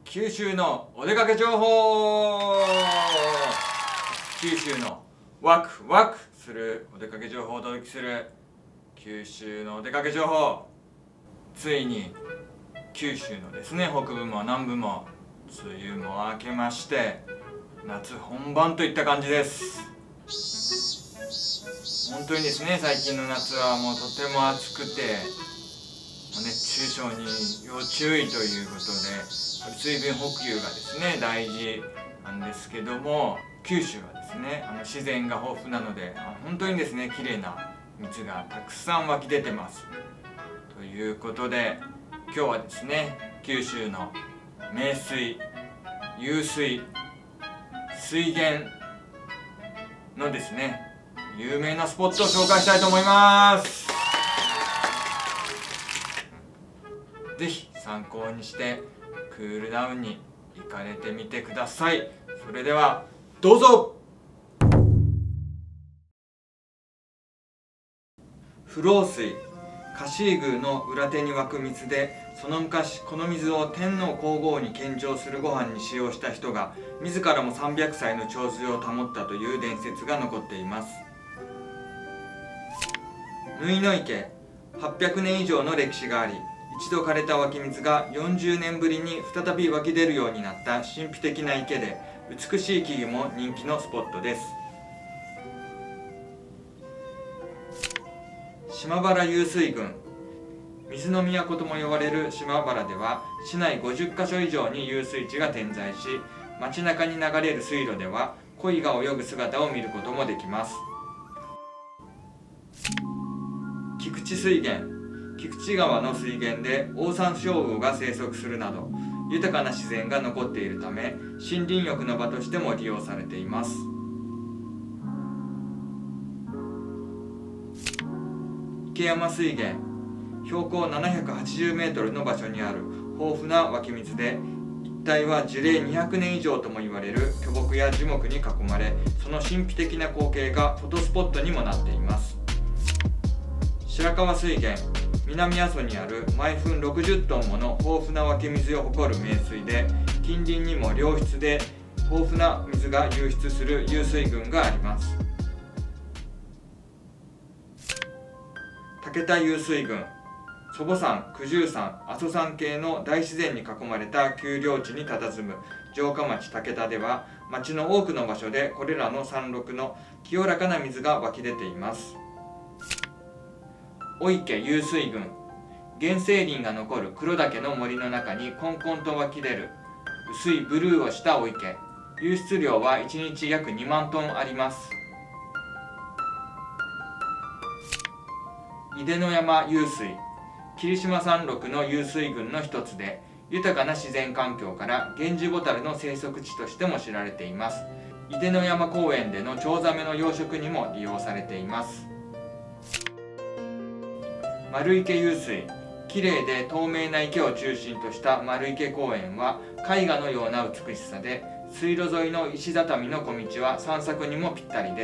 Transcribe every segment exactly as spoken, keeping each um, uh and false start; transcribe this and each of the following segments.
九州のお出かけ情報。九州のワクワクするお出かけ情報をお届けする九州のお出かけ情報。ついに九州のですね、北部も南部も梅雨も明けまして夏本番といった感じです。本当にですね、最近の夏はもうとても暑くて熱中症に要注意ということで、水分補給がですね大事なんですけども、九州はですねあの自然が豊富なので本当にですね綺麗な水がたくさん湧き出てます。ということで今日はですね、九州の名水、湧水、水源のですね有名なスポットを紹介したいと思います。ぜひ参考にしてクールダウンに行かれてみてください。それではどうぞ。不老水、香椎宮の裏手に湧く水で、その昔この水を天皇皇后に献上するご飯に使用した人が自らもさんびゃくさいの長寿を保ったという伝説が残っています。縫の池、はっぴゃくねん以上の歴史があり、一度枯れた湧き水がよんじゅうねんぶりに再び湧き出るようになった神秘的な池で、美しい木々も人気のスポットです。島原湧水群、水の都とも呼ばれる島原では市内ごじゅっかしょ以上に湧水池が点在し、街中に流れる水路では鯉が泳ぐ姿を見ることもできます。菊池水源、菊池川の水源でオオサンショウウオが生息するなど豊かな自然が残っているため、森林浴の場としても利用されています。池山水源、標高ななひゃくはちじゅうメートルの場所にある豊富な湧き水で、一帯は樹齢にひゃくねん以上とも言われる巨木や樹木に囲まれ、その神秘的な光景がフォトスポットにもなっています。白川水源、南阿蘇にある毎分ろくじゅっトンもの豊富な湧き水を誇る名水で、近隣にも良質で豊富な水が流出する湧水群があります。竹田湧水群、祖母山、九十山、阿蘇山系の大自然に囲まれた丘陵地に佇む城下町竹田では、町の多くの場所でこれらの山麓の清らかな水が湧き出ています。御池湧水群、原生林が残る黒岳の森の中にこんこんと湧き出る薄いブルーをした御池、湧出量はいちにち約にまんトンあります。井出の山湧水、霧島山麓の湧水群の一つで、豊かな自然環境からゲンジボタルの生息地としても知られています。井出の山公園でのチョウザメの養殖にも利用されています。丸池湧水、きれいで透明な池を中心とした丸池公園は絵画のような美しさで、水路沿いの石畳の小道は散策にもぴったりです。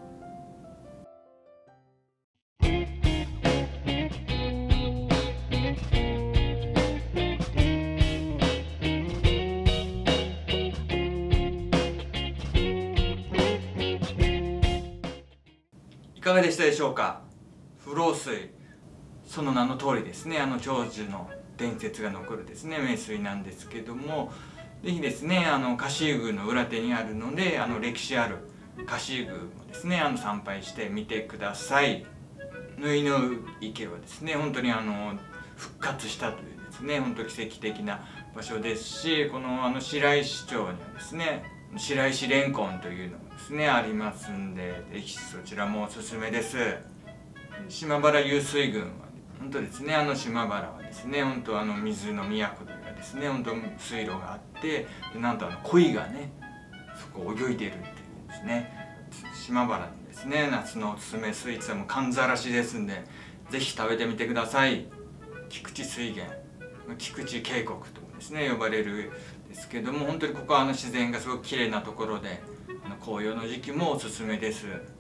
いかがでしたでしょうか。不老水、その名の通りですね、あの長寿の伝説が残るですね名水なんですけども、ぜひですねあの香椎宮の裏手にあるので、あの歴史ある香椎宮もですねあの参拝してみてください。縫の池はですね本当にあの復活したというですね本当に奇跡的な場所ですし、このあの白石町にはですね白石レンコンというのもですねありますんで、ぜひそちらもおすすめです。島原湧水群は本当ですね、あの島原はですね本当あの水の都というかですね本当水路があって、でなんとあの鯉がねそこを泳いでるっていうですね、島原のですね夏のおすすめスイーツはもうかんざらしですんで、ぜひ食べてみてください。菊池水源、菊池渓谷ともですね呼ばれるですけども、本当にここはあの自然がすごく綺麗なところで、あの紅葉の時期もおすすめです。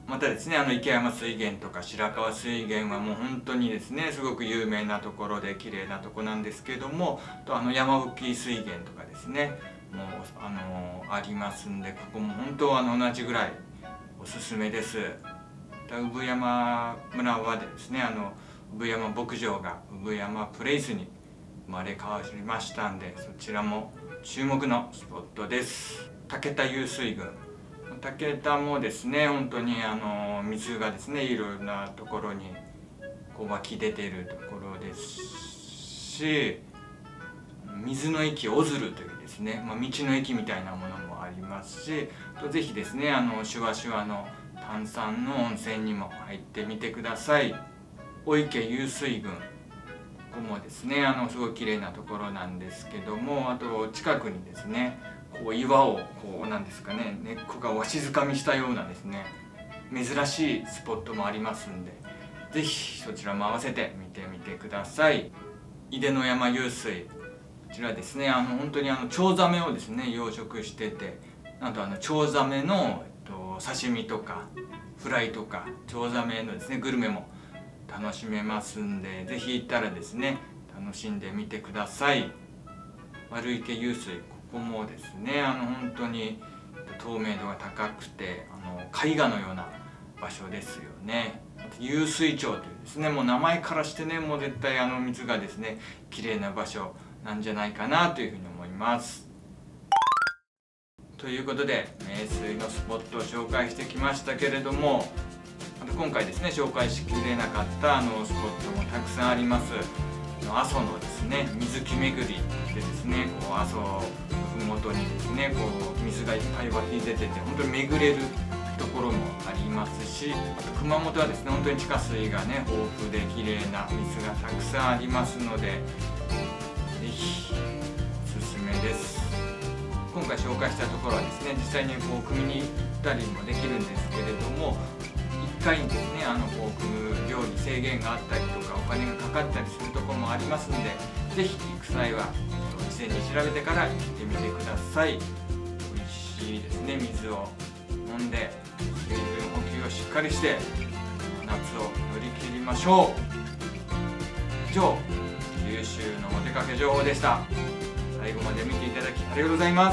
またですね、あの池山水源とか白川水源はもう本当にですねすごく有名なところで綺麗なとこなんですけども、とあの山吹水源とかですねもうあのありますんで、ここも本当あの同じぐらいおすすめです。産山村はですね、あの産山牧場が産山プレイスに生まれ変わりましたんで、そちらも注目のスポットです。竹田湧水群、竹田もですね本当にあの水がですねいろんなところにこう湧き出ているところですし、水の駅オズルというですね、まあ、道の駅みたいなものもありますし、とぜひですねあのシュワシュワの炭酸の温泉にも入ってみてください。御池湧水群、ここもですねあのすごい綺麗なところなんですけども、あと近くにですねこう岩をこうなんですかね、根っこがわしづかみしたようなですね珍しいスポットもありますんで、是非そちらも合わせて見てみてください。井出の山湧水、こちらですねあの本当にあのチョウザメをですね養殖してて、なんとあのチョウザメの、えっと、刺身とかフライとかチョウザメのですねグルメも楽しめますんで、是非行ったらですね楽しんでみてください。丸池湧水、ここもですねあの本当に透明度が高くてあの絵画のような場所ですよね。湧水町というですねもう名前からしてねもう絶対あの水がですね綺麗な場所なんじゃないかなというふうに思います。ということで名水のスポットを紹介してきましたけれども、今回ですね紹介しきれなかったあのスポットもたくさんあります。阿蘇のですね水木巡りでですねこう阿蘇の麓にですねこう水がいっぱい湧き出てて本当に巡れるところもありますし、あと熊本はですね本当に地下水がね豊富で綺麗な水がたくさんありますのでぜひおすすめです。今回紹介したところはですね実際にこう汲みに行ったりもできるんですけれども、いっかいにですねあのこう汲む量に制限があったりとかお金がかかったりするところもありますので、ぜひ行く際は事前に調べてから行ってみてください。美味しいですね水を飲んで水分補給をしっかりして夏を乗り切りましょう。以上、九州のお出かけ情報でした。最後まで見ていただきありがとうございます。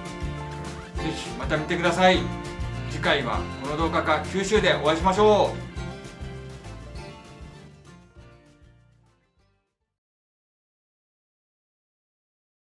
ぜひまた見てください。次回はこの動画か九州でお会いしましょう。